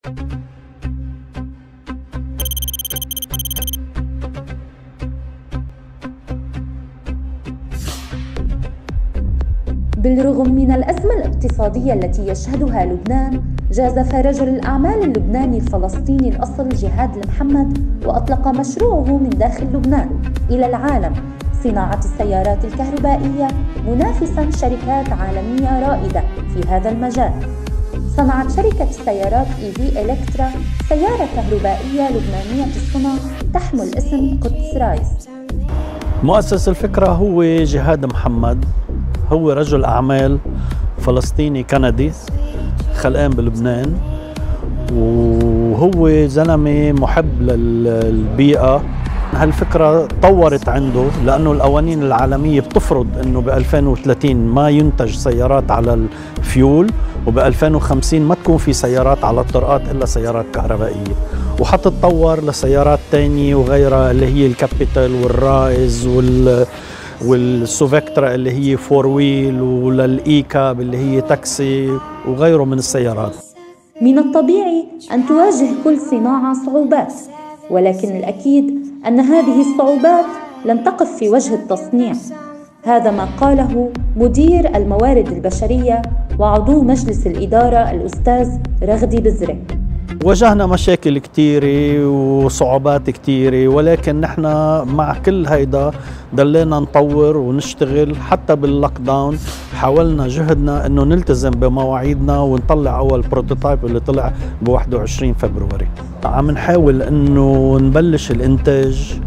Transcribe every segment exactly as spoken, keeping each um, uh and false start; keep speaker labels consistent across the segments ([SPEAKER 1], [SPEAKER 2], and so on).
[SPEAKER 1] بالرغم من الأزمة الاقتصادية التي يشهدها لبنان، جازف رجل الأعمال اللبناني الفلسطيني الأصل جهاد المحمد وأطلق مشروعه من داخل لبنان إلى العالم صناعة السيارات الكهربائية منافساً شركات عالمية رائدة في هذا المجال. صنعت شركة السيارات إي في إلكترا سيارة كهربائية لبنانية الصنع تحمل اسم قدس رايس.
[SPEAKER 2] مؤسس الفكرة هو جهاد محمد، هو رجل أعمال فلسطيني كندي خلقان بلبنان، وهو زلمة محب للبيئة. هالفكرة طورت عنده لأنه القوانين العالمية بتفرض أنه ب ألفين وثلاثين ما ينتج سيارات على الفيول، وب ألفين وخمسين ما تكون في سيارات على الطرقات إلا سيارات كهربائية. وحتتطور لسيارات تانية وغيرها اللي هي الكابيتال والرايز وال والسوفكترا اللي هي فور ويل، وللإيكاب اللي هي تاكسي وغيره من السيارات.
[SPEAKER 1] من الطبيعي أن تواجه كل صناعة صعوبات، ولكن الأكيد أن هذه الصعوبات لن تقف في وجه التصنيع. هذا ما قاله مدير الموارد البشرية وعضو مجلس الإدارة الأستاذ رغدي بزرة.
[SPEAKER 2] واجهنا مشاكل كتيرة وصعوبات كتيرة، ولكن نحن مع كل هيدا ضلينا نطور ونشتغل. حتى باللوك داون حاولنا جهدنا انه نلتزم بمواعيدنا ونطلع اول بروتوتايب اللي طلع ب واحد وعشرين فبراير. عم نحاول انه نبلش الانتاج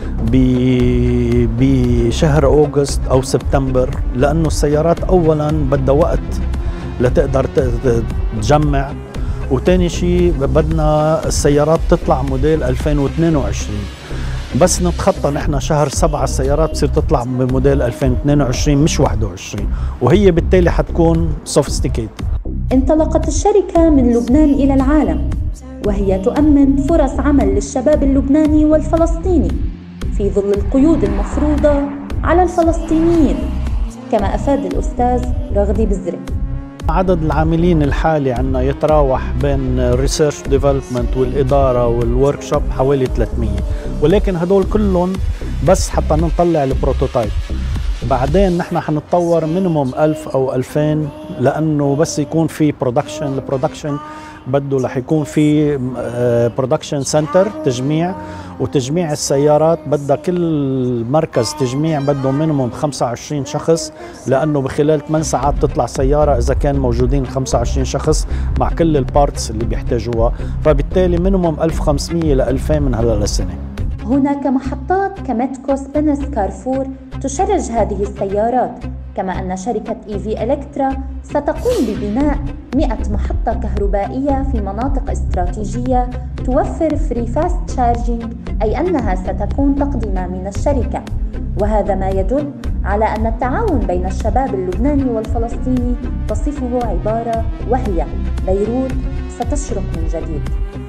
[SPEAKER 2] بشهر أوغست أو سبتمبر، لأنه السيارات أولاً بدها وقت لتقدر تجمع، وتاني شيء بدنا السيارات تطلع موديل ألفين واثنين وعشرين. بس نتخطى نحن شهر سبعة السيارات بصير تطلع بموديل ألفين واثنين وعشرين مش واحد وعشرين، وهي بالتالي حتكون سوفيستيكيتد.
[SPEAKER 1] انطلقت الشركة من لبنان إلى العالم، وهي تؤمن فرص عمل للشباب اللبناني والفلسطيني في ظل القيود المفروضة على الفلسطينيين، كما أفاد الأستاذ رغدي بزرة.
[SPEAKER 2] عدد العاملين الحالي عندنا يتراوح بين الريسيرش ديفلوبمنت والإدارة والوركشوب حوالي ثلاثمية، ولكن هدول كلهم بس حتى نطلع البروتوتايب. بعدين نحن حنتطور مينيموم ألف أو ألفين، لأنه بس يكون في برودكشن. البرودكشن بده رح يكون في برودكشن سنتر تجميع، وتجميع السيارات بدها كل مركز تجميع بده مينيموم خمسة وعشرين شخص، لأنه بخلال ثمان ساعات تطلع سيارة إذا كان موجودين خمسة وعشرين شخص مع كل البارتس اللي بيحتاجوها. فبالتالي مينيموم ألف وخمسمية ل ألفين من هلا للسنة.
[SPEAKER 1] هناك محطات كمتكو سبينس كارفور تشرج هذه السيارات، كما أن شركة إي في إلكترا ستقوم ببناء مئة محطة كهربائية في مناطق استراتيجية توفر فري فاست شارجينج، أي أنها ستكون تقدمة من الشركة. وهذا ما يدل على أن التعاون بين الشباب اللبناني والفلسطيني تصفه عبارة، وهي بيروت ستشرق من جديد.